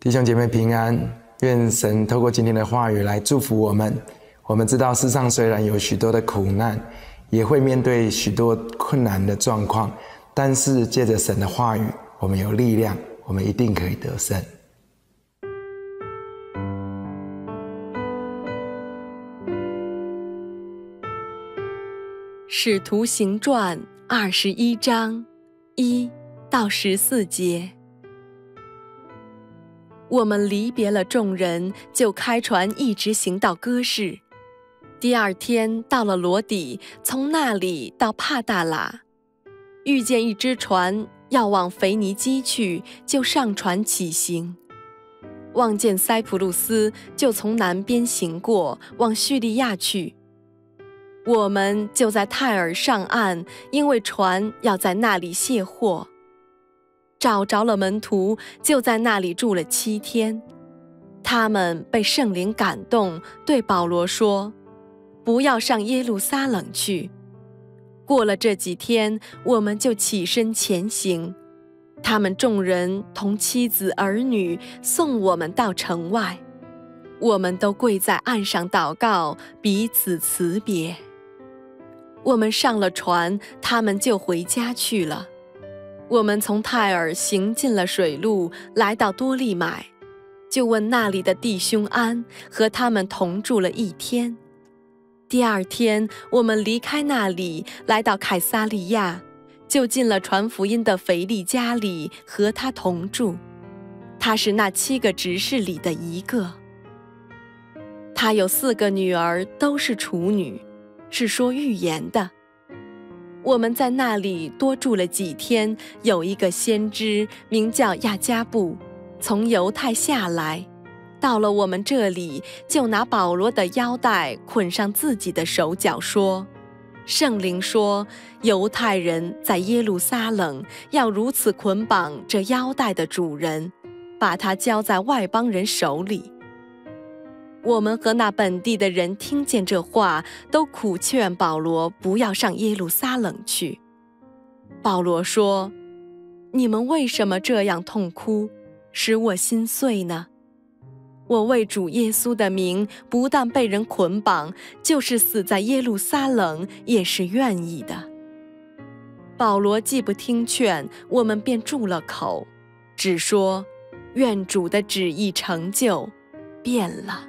弟兄姐妹平安，愿神透过今天的话语来祝福我们。我们知道世上虽然有许多的苦难，也会面对许多困难的状况，但是借着神的话语，我们有力量，我们一定可以得胜。 使徒行传21章1到14节。我们离别了众人，就开船一直行到哥士。第二天到了罗底，从那里到帕大拉，遇见一只船要往腓尼基去，就上船起行。望见塞浦路斯，就从南边行过，往叙利亚去。我们就在泰尔上岸，因为船要在那里卸货。找着了门徒，就在那里住了7天。他们被圣灵感动，对保罗说：“不要上耶路撒冷去。”过了这几天，我们就起身前行。他们众人同妻子儿女送我们到城外，我们都跪在岸上祷告，彼此辞别。我们上了船，他们就回家去了。我们从泰尔行进了水路，来到多利买，就问那里的弟兄安，和他们同住了1天。第二天，我们离开那里，来到凯撒利亚，就进了传福音的腓利家里，和他同住。他是那7个执事里的一个。他有4个女儿，都是处女，是说预言的。我们在那里多住了几天，有一个先知名叫亚加布，从犹太下来，到了我们这里，就拿保罗的腰带捆上自己的手脚，说：“圣灵说，犹太人在耶路撒冷要如此捆绑这腰带的主人，把他交在外邦人手里。”我们和那本地的人听见这话，都苦劝保罗不要上耶路撒冷去。保罗说：“你们为什么这样痛哭，使我心碎呢？我为主耶稣的名，不但被人捆绑，就是死在耶路撒冷也是愿意的。”保罗既不听劝，我们便住了口，只说：“愿主的旨意成就。”变了。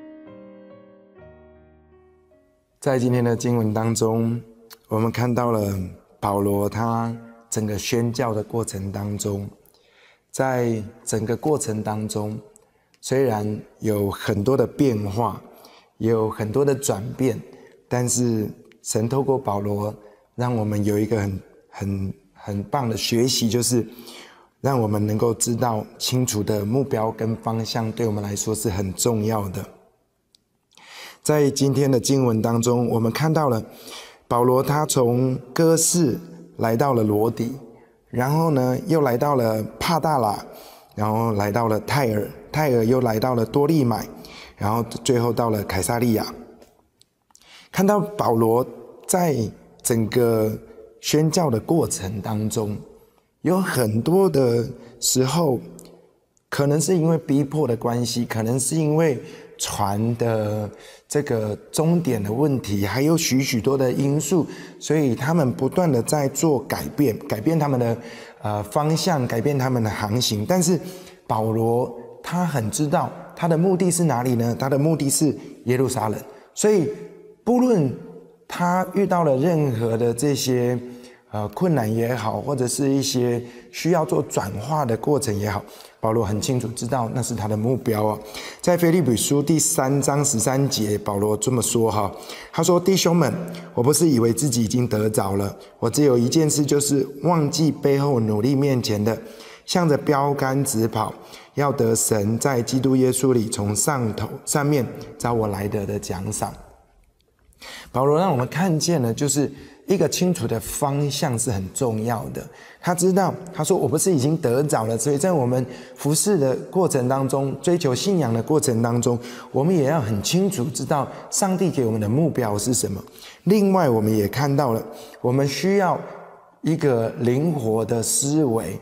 在今天的经文当中，我们看到了保罗他整个宣教的过程当中，在整个过程当中，虽然有很多的变化，也有很多的转变，但是神透过保罗，让我们有一个很棒的学习，就是让我们能够知道清楚的目标跟方向，对我们来说是很重要的。在今天的经文当中，我们看到了保罗他从哥士来到了罗底，然后呢又来到了帕大拉，然后来到了泰尔又来到了多利买，然后最后到了凯撒利亚。看到保罗在整个宣教的过程当中，有很多的时候，可能是因为逼迫的关系，可能是因为船的这个终点的问题，还有许多的因素，所以他们不断的在做改变他们的方向，改变他们的航行。但是保罗他很知道他的目的是哪里呢？他的目的是耶路撒冷。所以不论他遇到了任何的这些困难也好，或者是一些需要做转化的过程也好，保罗很清楚知道那是他的目标啊。在腓立比书第3章13节，保罗这么说哈，他说：“弟兄们，我不是以为自己已经得着了，我只有一件事，就是忘记背后努力面前的，向着标杆直跑，要得神在基督耶稣里从上面召我来得的奖赏。”保罗让我们看见了，就是一个清楚的方向是很重要的。他知道，他说：“我不是已经得着了。”所以在我们服事的过程当中，追求信仰的过程当中，我们也要很清楚知道上帝给我们的目标是什么。另外，我们也看到了，我们需要一个灵活的思维，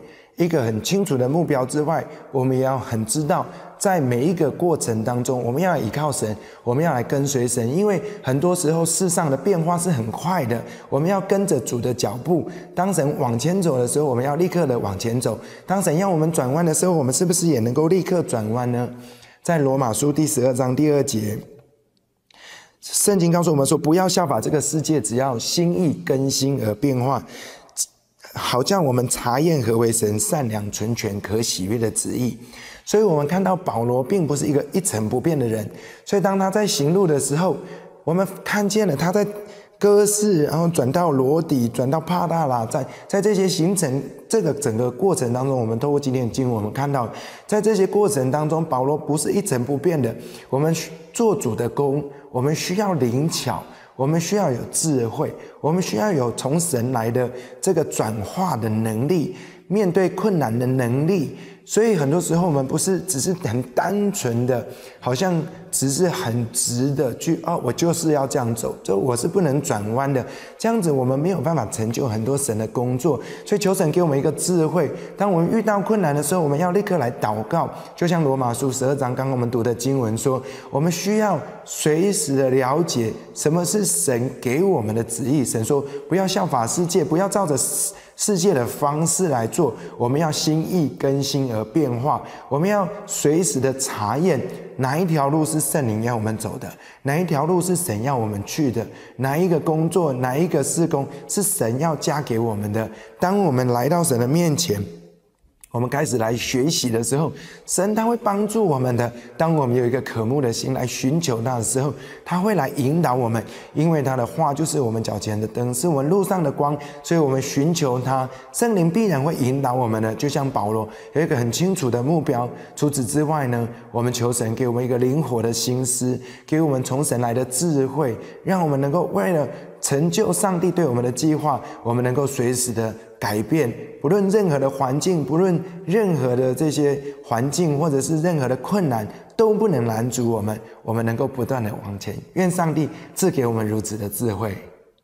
一个很清楚的目标之外，我们也要很知道，在每一个过程当中，我们要依靠神，我们要来跟随神，因为很多时候世上的变化是很快的，我们要跟着主的脚步。当神往前走的时候，我们要立刻的往前走；当神要我们转弯的时候，我们是不是也能够立刻转弯呢？在罗马书第12章第2节，圣经告诉我们说，不要效法这个世界，只要心意更新而变化，好叫我们查验何为神善良、纯全、可喜悦的旨意。所以我们看到保罗并不是一个一成不变的人，所以当他在行路的时候，我们看见了他在哥士，然后转到罗底，转到帕大拉，在这些行程这个整个过程当中，我们透过今天的经文，我们看到在这些过程当中，保罗不是一成不变的。我们做主的工，我们需要灵巧，我们需要有智慧，我们需要有从神来的这个转化的能力，面对困难的能力。所以很多时候我们不是只是很单纯的，好像只是很直的去我就是要这样走，就我是不能转弯的，这样子我们没有办法成就很多神的工作。所以求神给我们一个智慧，当我们遇到困难的时候，我们要立刻来祷告，就像罗马书12章刚刚我们读的经文说，我们需要随时的了解什么是神给我们的旨意。神说不要效法世界，不要照着世界的方式来做，我们要心意更新而变化，我们要随时的查验哪一条路是圣灵要我们走的，哪一条路是神要我们去的，哪一个工作，哪一个事工是神要加给我们的。当我们来到神的面前，我们开始来学习的时候，神他会帮助我们的。当我们有一个渴慕的心来寻求他的时候，他会来引导我们，因为他的话就是我们脚前的灯，是我们路上的光。所以我们寻求他，圣灵必然会引导我们的。就像保罗有一个很清楚的目标。除此之外呢，我们求神给我们一个灵活的心思，给我们从神来的智慧，让我们能够为了成就上帝对我们的计划，我们能够随时的改变，不论任何的环境，不论任何的这些环境，或者是任何的困难，都不能拦阻我们，我们能够不断的往前。愿上帝赐给我们如此的智慧。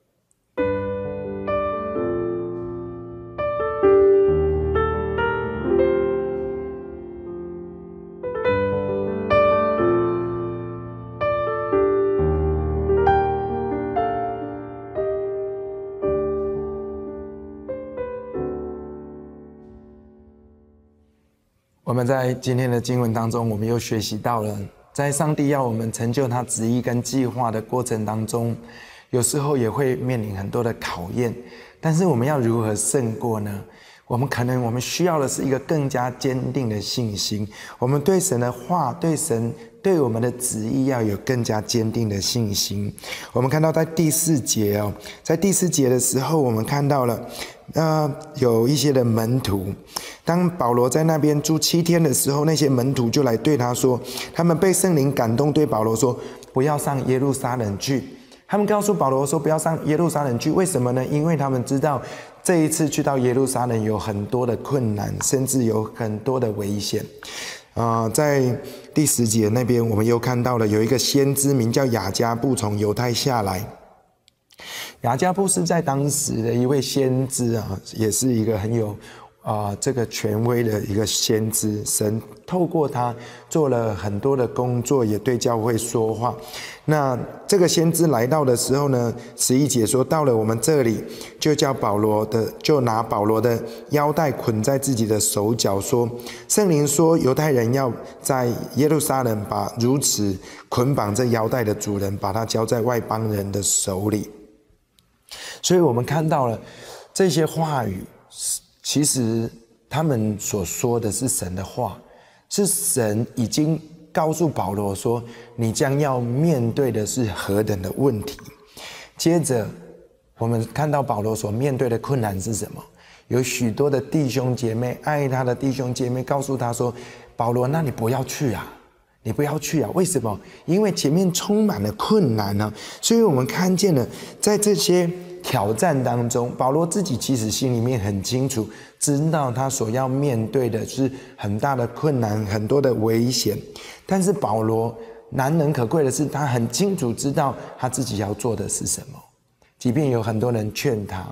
我们在今天的经文当中，我们又学习到了，在上帝要我们成就他旨意跟计划的过程当中，有时候也会面临很多的考验，但是我们要如何胜过呢？我们需要的是一个更加坚定的信心，我们对神的话，对神对我们的旨意要有更加坚定的信心。我们看到在第4节在第4节的时候，我们看到了有一些的门徒，当保罗在那边住7天的时候，那些门徒就来对他说，他们被圣灵感动，对保罗说不要上耶路撒冷去。他们告诉保罗说不要上耶路撒冷去，为什么呢？因为他们知道这一次去到耶路撒冷有很多的困难，甚至有很多的危险。在第10节那边，我们又看到了有一个先知名叫雅加布从犹太下来。雅加布是在当时的一位先知也是一个很有这个权威的一个先知，神透过他做了很多的工作，也对教会说话。那这个先知来到的时候呢，11节说，到了我们这里，就拿保罗的腰带捆在自己的手脚，说圣灵说犹太人要在耶路撒冷把如此捆绑这腰带的主人，把他交在外邦人的手里。所以我们看到了这些话语，其实他们所说的是神的话，是神已经告诉保罗说你将要面对的是何等的问题。接着我们看到保罗所面对的困难是什么？有许多的弟兄姐妹，爱他的弟兄姐妹告诉他说，保罗，那你不要去啊，你不要去啊。为什么？因为前面充满了困难啊。所以我们看见了在这些挑战当中，保罗自己其实心里面很清楚，知道他所要面对的是很大的困难，很多的危险。但是保罗难能可贵的是，他很清楚知道他自己要做的是什么。即便有很多人劝他，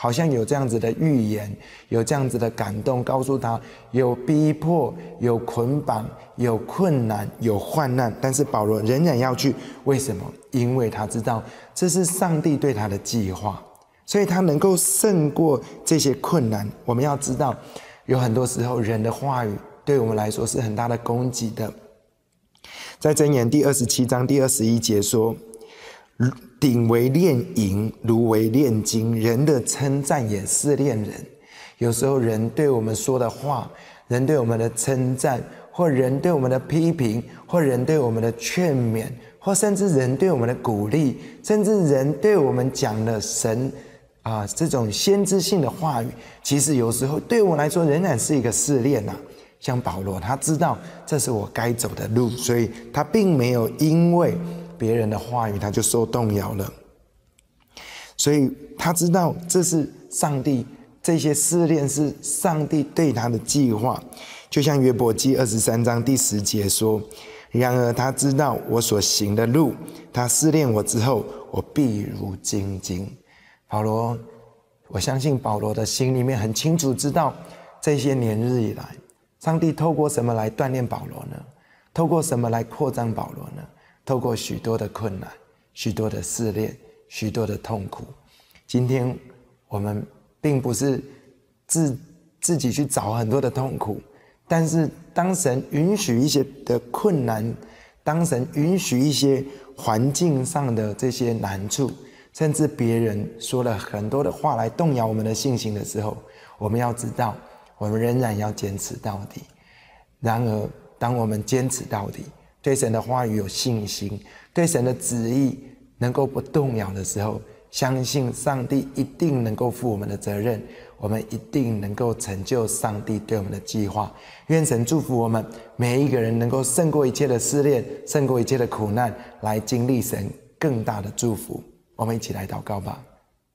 好像有这样子的预言，有这样子的感动，告诉他有逼迫，有捆绑，有困难，有患难，但是保罗仍然要去。为什么？因为他知道这是上帝对他的计划，所以他能够胜过这些困难。我们要知道，有很多时候人的话语对我们来说是很大的攻击的。在箴言第27章第21节说，鼎为炼银，炉为炼金，人的称赞也试炼人。有时候人对我们说的话，人对我们的称赞，或人对我们的批评，或人对我们的劝勉，或甚至人对我们的鼓励，甚至人对我们讲了神这种先知性的话语，其实有时候对我来说仍然是一个试炼啊。像保罗，他知道这是我该走的路，所以他并没有因为别人的话语他就受动摇了。所以他知道这是上帝，这些试炼是上帝对他的计划。就像约伯记23章第10节说，然而他知道我所行的路，他试炼我之后，我必如精金。保罗，我相信保罗的心里面很清楚知道，这些年日以来，上帝透过什么来锻炼保罗呢？透过什么来扩张保罗呢？透过许多的困难，许多的试炼，许多的痛苦。今天我们并不是自己去找很多的痛苦，但是当神允许一些的困难，当神允许一些环境上的这些难处，甚至别人说了很多的话来动摇我们的信心的时候，我们要知道我们仍然要坚持到底。然而当我们坚持到底，对神的话语有信心，对神的旨意能够不动摇的时候，相信上帝一定能够负我们的责任，我们一定能够成就上帝对我们的计划。愿神祝福我们每一个人能够胜过一切的试炼，胜过一切的苦难，来经历神更大的祝福。我们一起来祷告吧。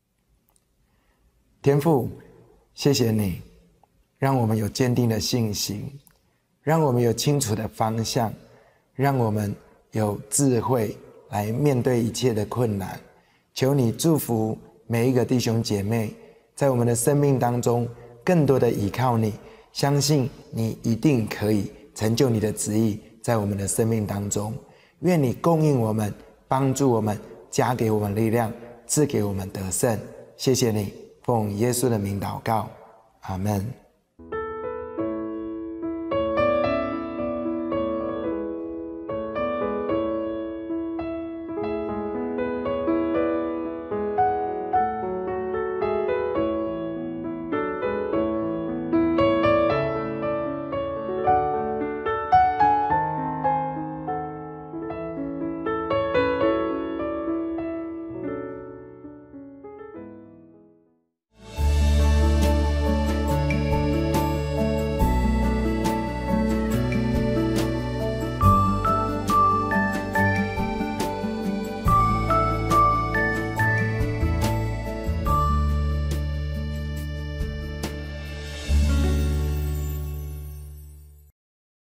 天父，谢谢你让我们有坚定的信心，让我们有清楚的方向，让我们有智慧来面对一切的困难。求你祝福每一个弟兄姐妹，在我们的生命当中更多的依靠你，相信你一定可以成就你的旨意在我们的生命当中。愿你供应我们，帮助我们，加给我们力量，赐给我们得胜。谢谢你，奉耶稣的名祷告，阿们。